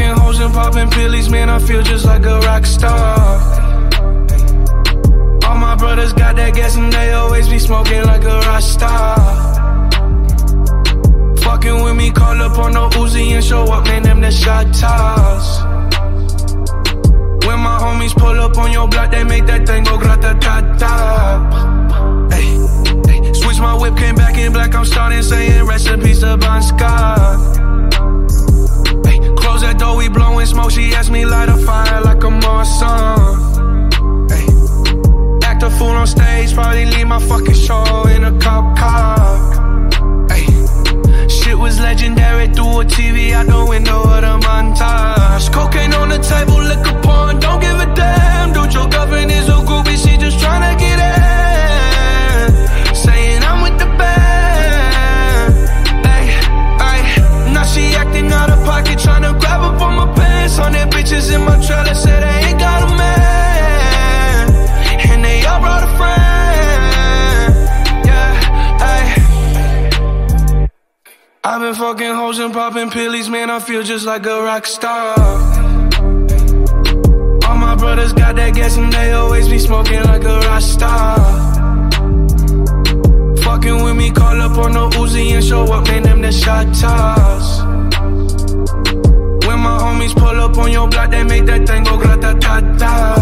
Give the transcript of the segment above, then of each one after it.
fucking hoes and poppin' pillies, man, I feel just like a rock star. All my brothers got that gas and they always be smoking like a Rasta. Fucking with me, call up on the Uzi and show up, man, them the shottas. When my homies pull up on your block, they make that thing go grrra-ta-ta-ta. Ay, ay. Switch my whip, came back in black, I'm starting saying recipes to Bon Scott. Ay, close that door, we blowin' smoke, she asked me light a fire like I'm Morrison. Ay, act a fool on stage, probably leave my fucking show in a cop car. Ay, shit was legendary, through a TV out the window of the montage. Cocaine on the table, liquor porn, don't give a damn. Dude, your girlfriend is a groupie, she just tryna get in. Saying I'm with the band. Ay, ay, now she acting out of pocket, tryna grab up on my pants. 100 bitches in my trailer, say they ain't got a man, and they all brought a friend. Yeah, ay. I've been fucking hoes and poppin' pillies, man, I feel just like a rock star. All my brothers got that gas and they always be smoking like a Rasta. Fucking with me, call up on the Uzi and show up, man, them the shottas. When my homies pull up on your block, they make that thing go grrra-ta-ta-ta.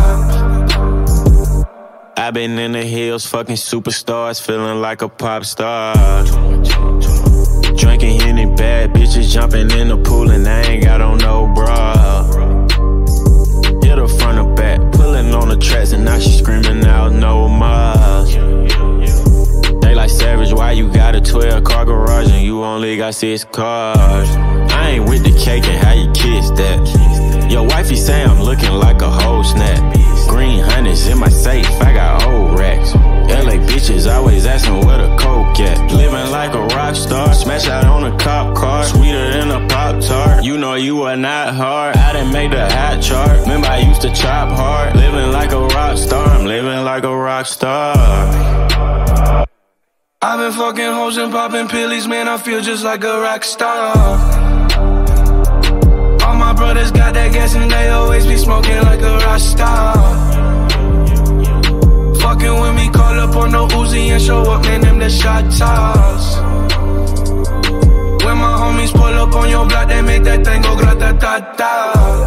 I've been in the hills, fucking superstars, feeling like a pop star. Drinking Henny, bad bitches jumping in the pool and I ain't got on no bra. Hit her front or back, pulling on the tracks and now she screaming out no more. They like Savage, why you got a 12-car garage and you only got 6 cars? I ain't with the cake and how you kiss that. Your wifey say I'm looking like a whole snap. Green honey's in my safe, I got old racks. LA bitches always asking where the coke at. Living like a rock star, smash out on a cop car, sweeter than a Pop-Tart. You know you are not hard, I done made the hot chart. Remember I used to chop hard, living like a rock star, I'm living like a rock star. I've been fucking hoes and poppin' pillies, man, I feel just like a rock star. All my brothers got that gas and they always be smoking like a Rasta. Fucking with me, call up on the Uzi and show up, man, them the shottas. When my homies pull up on your block, they make that thing go grrra-ta-ta-ta.